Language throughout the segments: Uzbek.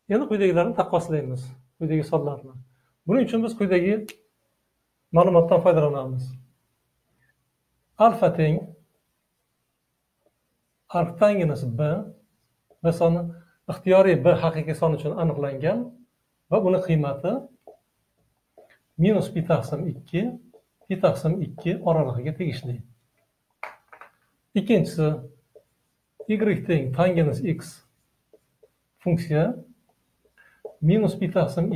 Endi quyidagilarni taqqoslaymiz. Quyidagi sonlarni. Buning uchun biz quyidagi ma'lumotdan foydalanamiz. Alfa teng arctangens b va soni ixtiyoriy b haqiqiy son uchun aniqlangan va buni qiymati minus pi taqsim 2 oralig'iga tegishli. Ikkinchisi y teng tangens x funksiya minus pi taqsim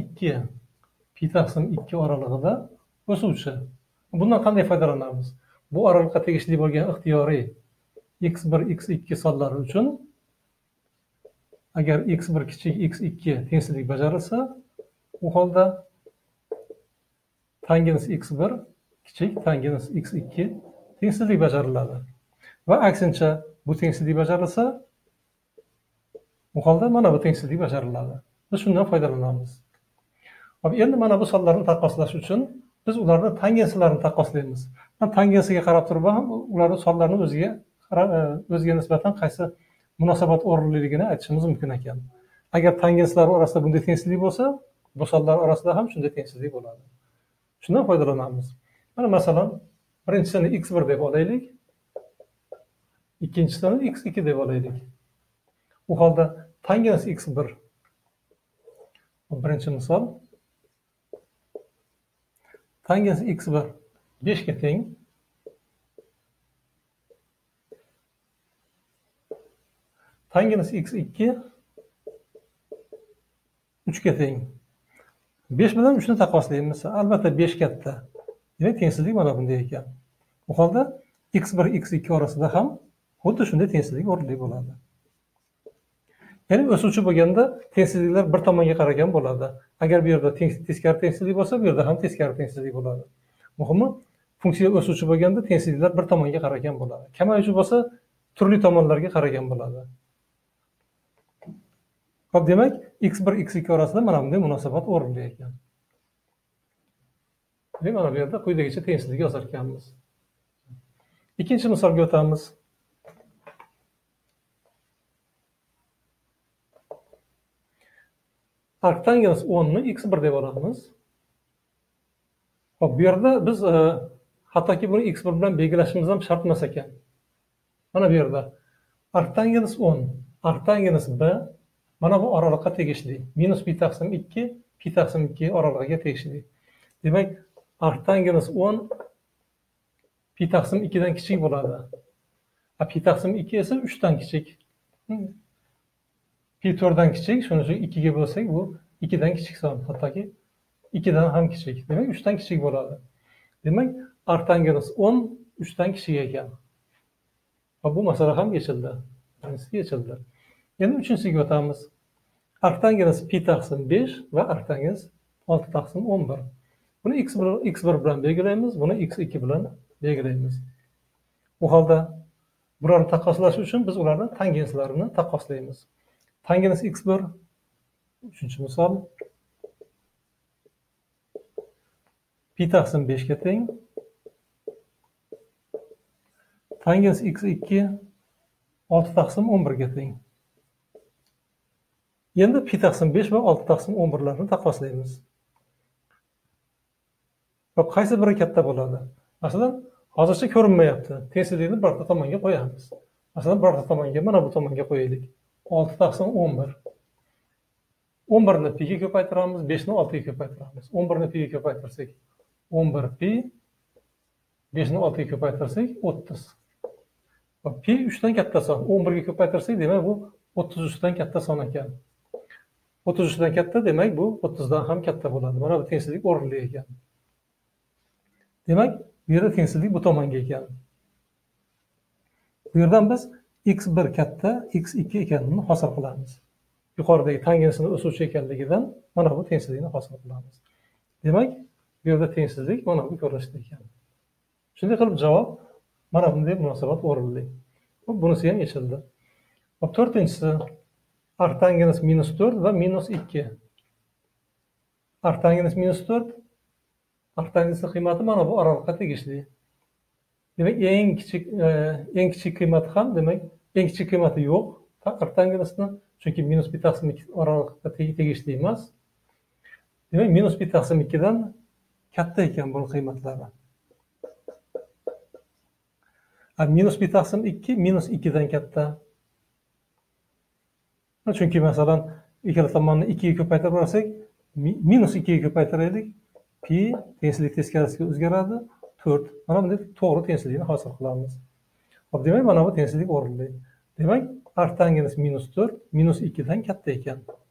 2 oralig'ida o'suvchi. Bundan qanday foydalanamiz? Bu oralig'ga tegishli bo'lgan ixtiyoriy x1, x2 sonlari uchun agar x1 kichik x2 tengsizlik bajarilsa, u holda tangens x1 kichik tangens x2 tengsizlik bajariladi. Va aksincha bu tengsizlik bajarilsa, u holda mana bu tengsizlik bajariladi. Biz shundan foydalanamiz. Endi mana bu sonlarni taqqoslash uchun biz ularning tangensilarini taqqoslaymiz. Tangensiga qarab turib ham ularning sonlarini o'ziga nisbatan qaysi munosabat o'rinliligini aytishimiz mumkin ekan. Agar tangenslar orasida bunday tengsizlik bo'lsa, bu sonlar orasida ham shunday tengsizlik bo'ladi. Shundan foydalanamiz. Mana masalan, birinchisini x1 deb olaylik, ikkinchisini x2 deb olaylik. U holda tangens x1 birinchi misol tangens x1 5 ga teng, tangens x2 3 ga teng. 5 bilan 3 ni taqqoslaymiz. Albatta 5 katta. Demak, tengsizlik mana bunday ekan. Bu holda x1 x2 orasida ham xuddi shunday tengsizlik o'rinli bo'ladi. Ya'ni o'suvchi bo'lganda tengsizliklar bir tomonga qaragan bo'ladi. Agar bu yerda teskari tengsizlik bo'lsa, bu yerda ham teskari tengsizlik bo'ladi. Muhimi, funksiya o'suvchi bo'lganda tengsizliklar bir tomonga qaragan bo'ladi. Kamayuvchi bo'lsa, turli tomonlarga qaragan bo'ladi. Xo'p, demak, x1 x2 orasida mana bunday munosabat o'rinli ekan. Demak, mana bu yerda quyidagicha tengsizlik yozar ekanmiz. Ikkinchi misolga o'tamiz. Arctangens 10 ni x1 deb olamiz. Xo'p, bu yerda biz hattoki buni x1 bilan belgilashimiz ham shart emas ekan. Mana bu yerda arctangens 10, arctangens b mana bu oralig'ga tegishli. Minus pi taqsim 2 oralig'iga tegishli. Demak, arctangens 10 pi taqsim 2 dan kichik bo'ladi. Pi taqsim 2 esa 3 dan kichik. Pi 4 dan kichik, shuning uchun 2 ga bo'lsak, bu 2 dan kichik son, hattoki 2 dan ham kichik. Demak, 3 dan kichik bo'ladi. Demak, arctangens 10 3 dan kichik ekan. Va bu masala ham yechildi. Birinchisi yechildi. Endi uchinchisiga o'tamiz. Arctangens pi taqsim 5 va arctangens 6 taqsim 11. Buni x1 bilan belgilaymiz, buni x2 bilan belgilaymiz. Bu holda bularni taqqoslash uchun biz ularning tangenslarini taqqoslaymiz. Tangens x1 uchinchi misol pi taqsim 5 ga teng, tangens x2 6 taqsim 11 ga teng. Endi pi taqsim 5 va 6 taqsim 11 larni taqqoslaymiz. Xo'p, qaysi biri katta bo'ladi? Masalan, hozircha ko'rinmayapti. Tengsizlikni birorta tomonga qo'yamiz. Masalan, birorta tomonga, mana bu tomonga qo'yaylik. 6 taqsim 11. 11 ni pi ga ko'paytiramiz, 5 ni 6 ga ko'paytiramiz. 11 ni pi ga ko'paytirsak 11 pi, 5 ni 6 ga ko'paytirsak 30. Va pi 3 dan katta son. 11 ga ko'paytirsak, demak bu 33 dan katta son ekan. 33 dan katta, demak bu 30 dan ham katta bo'ladi. Mana bu tengsizlik o'rinli ekan. Demak, bu yerda tengsizlik bu tomonga ekan. Bu yerdan biz x1 katta, x2 ekanini hosil qilamiz. Yuqoridagi tangensini o'suvchi ekanligidan mana bu tengsizlikni hosil qilamiz. Demak, bu yerda tengsizlik mana bu ko'rinishda ekan. Shunday qilib javob mana bunday munosabat o'rinli. Bunisi ham yechildi. Hop, to'rtinchisi arctangens minus 4 va minus 2. Arctangens minus 4, arctangesning qiymati mana bu oralig'ga tegishli. Demak, eng kichik qiymati ham, demak, eng kichik qiymati yo'q. artanginisini, chunki minus 1 taqsim 2 oralig'ida tegishli emas. Demak, minus 1 taqsim 2 dan katta ekan buni qiymatlari. Minus 1 taqsim 2 minus 2 dan katta. Chunki masalan, ikkala tomonni 2 ga ko'paytirib olsak, minus 2 ga ko'paytiraylik, pi tengsizlik teskarisiga o'zgaradi, 4. Mana bunday to'g'ri tengsizlikni hosil qilamiz. Hop, demak, mana bu tengsizlik o'rinli. Demak, arctangens minus 4 minus 2 dan katta ekan.